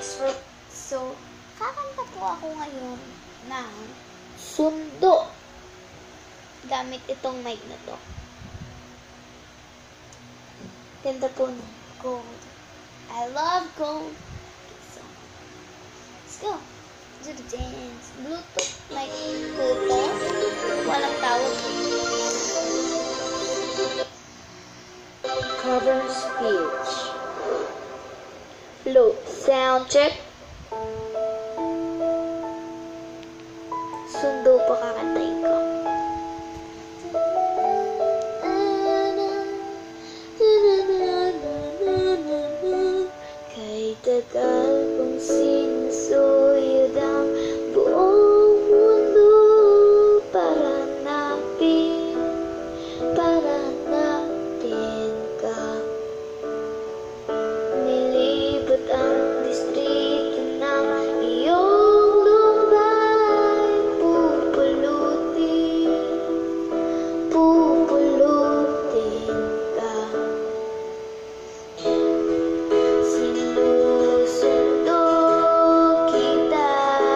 next for... So, kakanta po ako ngayon ng Sundo. Gamit itong mic na to. Ganda po ng gold. I love gold. Okay, so, let's go. Do the dance. Bluetooth mic po to. Walang tawag. Cover speech. Flow. Sound check. Sundo pa kakantayin ko. Kay tagal kong sinusuyod ang buong mundo para hanapin ka. Nilibot ang distrito ng iyong lumbay. Pupulutin ka. Sinusundo kita.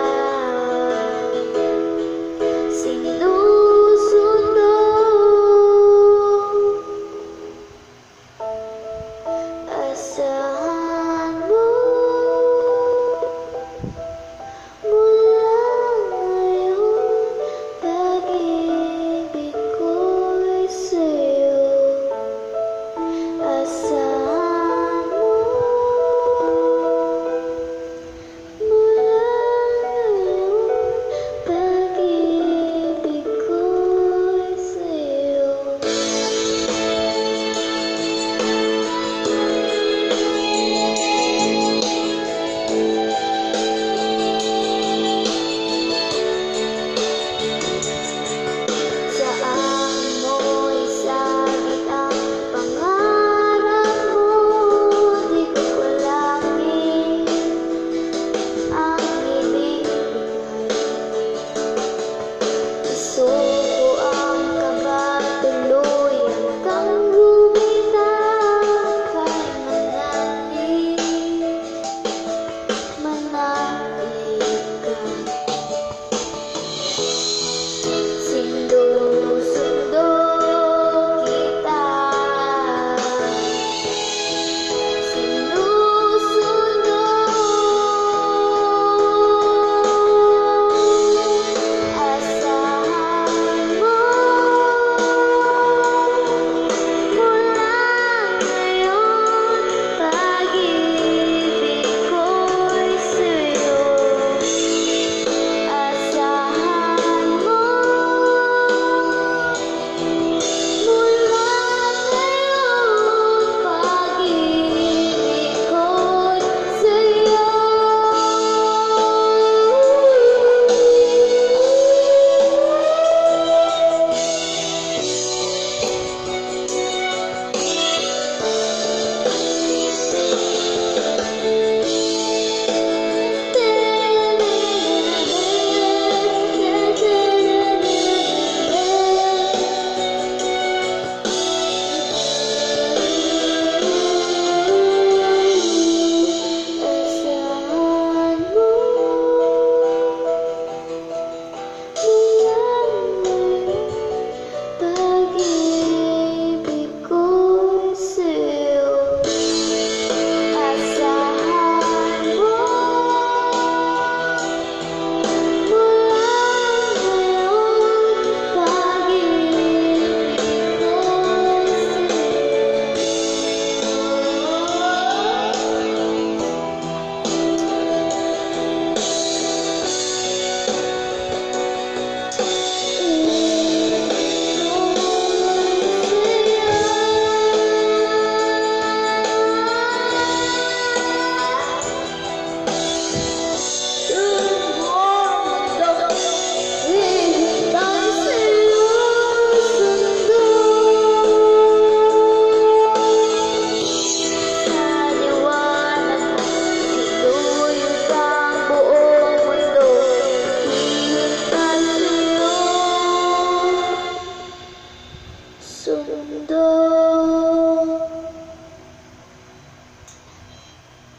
Sinusundo. Asahan mo mula ngayon, pag-ibig ko'y sa'yo. Asahan mo mula ngayon, pag-ibig ko'y sa'yo.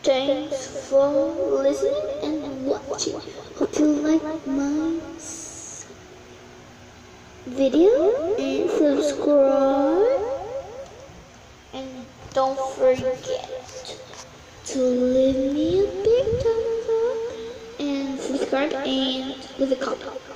thanks for listening and watching. Hope you like my video and subscribe. And don't forget to leave me a big thumbs up and subscribe and leave a comment.